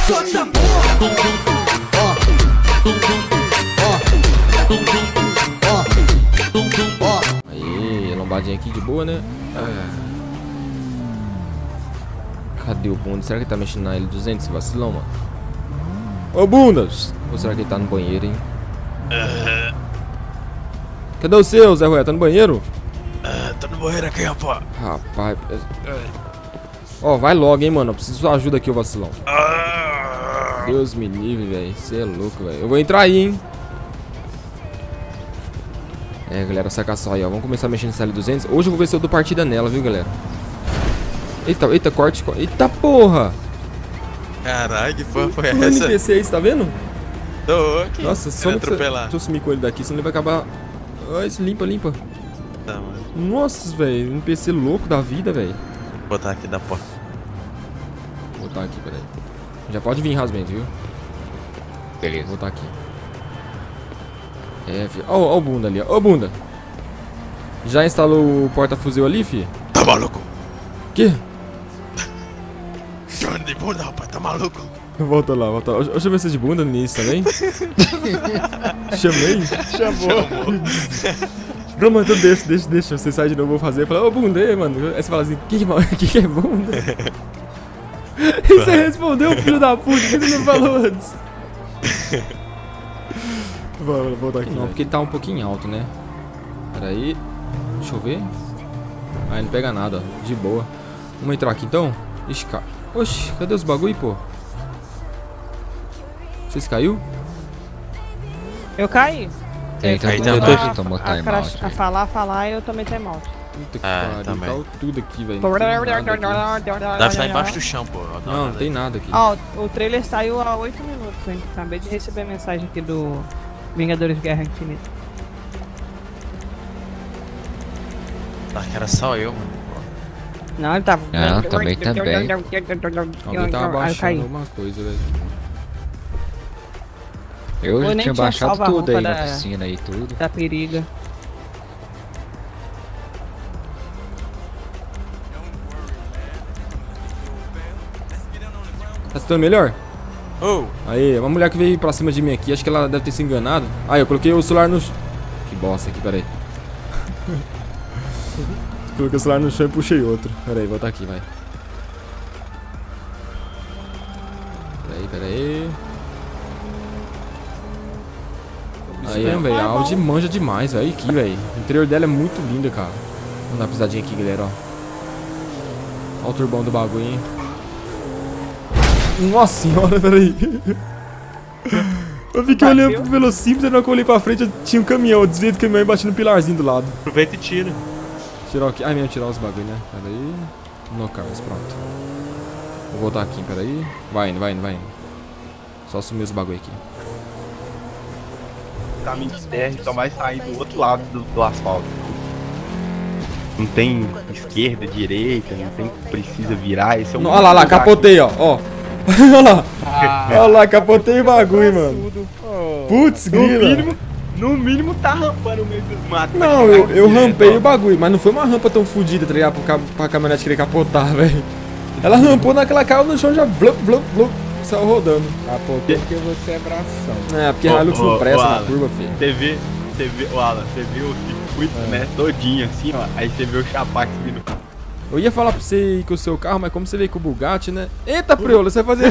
Solta essa porra. Aí, lombadinha aqui de boa, né? Cadê o Bunda? Será que ele tá mexendo na L200, esse vacilão, mano? Ô, Bundas! Ou será que ele tá no banheiro, hein? Cadê o seu, Zé Rué? Tá no banheiro? Tô no banheiro aqui, rapaz. Rapaz... Ó, vai logo, hein, mano. Eu preciso de sua ajuda aqui, ô vacilão. Deus me livre, velho. Você é louco, velho. Eu vou entrar aí, hein. É, galera, saca só aí, ó. Vamos começar mexendo nessa L200. Hoje eu vou ver se eu dou partida nela, viu, galera? Eita, eita, corte. Eita, porra! Caralho, que porra foi O essa? NPC aí, você tá vendo? Tô aqui. Nossa, só me atropelar. Deixa eu sumir com ele daqui, senão ele vai acabar... Ai, limpa, limpa. Tá, mano. Nossa, velho. NPC louco da vida, velho. Vou botar aqui da porta. Vou botar aqui, peraí. Já pode vir, Rasmente, viu? Beleza. Vou botar aqui. É, filho. Ó o Bunda ali, ó. Ô, Bunda. Já instalou o porta-fuzil ali, fi? Tá maluco? Quê? Chama de bunda, rapaz, tá maluco? Volta lá, volta lá. Eu chamei você de Bunda no início também? Chamei? Chamou. Não, mas então deixa. Você sai de novo, eu vou fazer. Eu falo, ô, Bunda, aí, mano. Aí você fala assim, que é Bunda? E você respondeu, filho da puta, por que você não falou antes? Vou voltar aqui. Não, porque ele tá um pouquinho alto, né? Pera aí. Deixa eu ver. Ah, não pega nada, ó. De boa. Vamos entrar aqui então? Ixi, cara. Oxi, cadê os bagulho, pô? Vocês caiu? Eu caí. Tem, Aí então também. eu tomou timeout. A falar, eu tomei timeout. Puta que Ah, pariu, também. tá tudo aqui, velho. Não tem nada aqui. Deve estar embaixo do chão, pô. Não, não tem nada aqui. Ó, o trailer saiu há 8 minutos, hein? Acabei de receber a mensagem aqui do Vingadores Guerra Infinita. Ah, que era só eu, mano. Não, ele tava... Não, também. Alguém tá Aí eu abaixando caí. alguma coisa, velho. Eu Eu já nem tinha tinha baixado salvo a tudo aí roupa na da- piscina aí, tudo. Da periga. Tá ficando melhor? Oh, Aí, uma mulher que veio pra cima de mim aqui, acho que ela deve ter se enganado. Aí, eu coloquei o celular no... Que bosta aqui, peraí. Coloquei o celular no chão e puxei outro. Peraí, voltar aqui, vai. Peraí. Aí, velho, a Audi manja demais, velho. Aqui, velho. O interior dela é muito lindo, cara. Vamos dar uma pisadinha aqui, galera, ó. Ó o turbão do bagulho, hein. Nossa senhora, peraí. Eu fiquei olhando pro velocímetro, na hora que eu olhei pra frente, tinha um caminhão. Eu desviei do caminhão e bati no pilarzinho do lado. aproveita e tira. Tirar o quê? Ai, mesmo, tirar os bagulho, né? Peraí. No cars, pronto. Vou voltar aqui, peraí. Vai indo. Só sumir os bagulho aqui. Caminho de terra só vai sair do outro lado do asfalto. Não tem esquerda, direita, não tem que precisa virar. Esse é o Olha lá, capotei, ó. Olha lá. Olha lá, capotei o bagulho, mano. Putz, grila. No mínimo tá rampando o meio do mato. Não, eu rampei o bagulho, mas não foi uma rampa tão fodida, tá ligado? Pra caminhonete querer capotar, velho. Ela rampou naquela caiu no chão já blup, saiu rodando. Apontou porque você é bração. É, porque a Hilux não presta na curva, filho. Você vê, o Alan, você vê o circuito, né, todinho assim, ó. Aí você vê o chapaque vindo. Eu ia falar pra você ir com o seu carro, mas como você veio com o Bugatti, né? Eita, Priola, você vai fazer...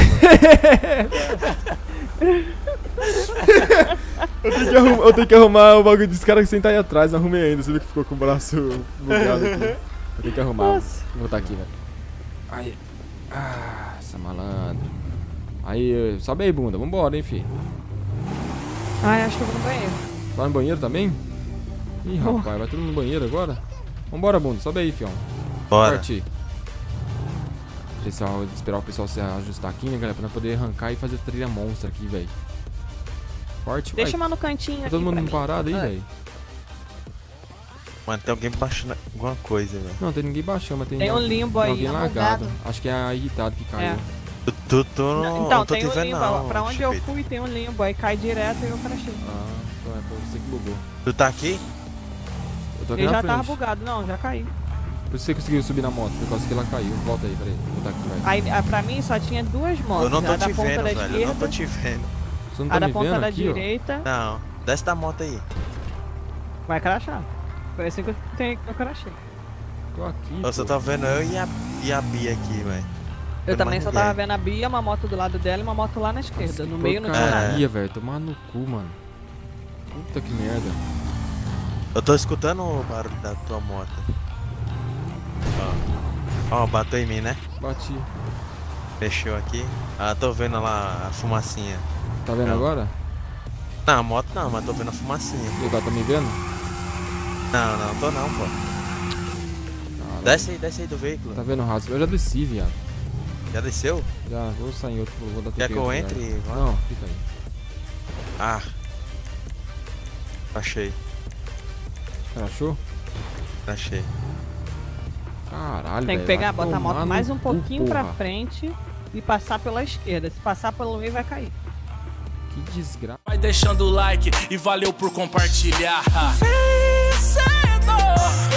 eu tenho que arrumar o bagulho desse cara que senta aí atrás, não arrumei ainda, você viu que ficou com o braço bugado aqui. Eu tenho que arrumar, vou botar aqui, velho. Aí, essa malandra. Aí, sobe aí, bunda, vambora, hein, filho. Ai, acho que eu vou no banheiro. Vai no banheiro também? Ih, rapaz, vai todo mundo no banheiro agora? Vambora, bunda, sobe aí, fião. Bora. Partir. Pessoal, esperar o pessoal se ajustar aqui, né, galera? Pra nós poder arrancar e fazer trilha monstra aqui, velho. Forte, Deixa vai. uma no cantinho Tá aqui todo mundo pra mim. parado aí, velho? Mano, tem alguém baixando alguma coisa, velho. Não, tem ninguém baixando, mas tem, Tem um limbo tem aí, alguém abogado. largado. Acho que é a irritado que caiu. É. Não, Então, não tô tem te um vendo, limbo. não. Pra onde eu Chupeta. fui tem um limbo. Aí cai direto e eu crashei. Ah, então é pra você que bugou. Tu tá aqui? Eu tô aqui Ele na já tava frente. bugado. Não, já caí. Por isso você conseguiu subir na moto, por causa que ela caiu. Volta aí, peraí. Vou botar aqui, vai. Aí, pra mim, só tinha duas motos. Eu não tô a da te ponta vendo, da velho. esquerda, Eu não tô te vendo. Você não a tá da me ponta vendo da aqui, ó? direita Não, desce da moto aí. vai crachar. Foi assim que eu crachei. Tô aqui, Eu só pô. tô vendo eu e a Bia aqui, velho. Eu também mais só ninguém. tava vendo a Bia, uma moto do lado dela e uma moto lá na esquerda. No meio não tinha nada. Porcaria, velho. Tomar no cu, mano. Puta que merda. Eu tô escutando o barulho da tua moto. Ó, bateu em mim, né? Bati. Fechou aqui. Ah, tô vendo lá a fumacinha. Tá vendo Não. agora? Não, a moto não, mas tô vendo a fumacinha. E tá me vendo? Não, tô não, pô. Caralho. Desce aí do veículo. Tá vendo o rastro? Eu já desci, viado. Já desceu? Já, vou sair em outro, vou dar Quer que eu entre? Vai. Não, fica aí. Ah. Achei. Achou? Achei. Caralho, Tem que velho, pegar, vai botar a moto tomar mais no um cu, pouquinho pra porra. frente e passar pela esquerda. Se passar pelo meio, vai cair. Que desgraça. Vai deixando o like e valeu por compartilhar. Vencedor.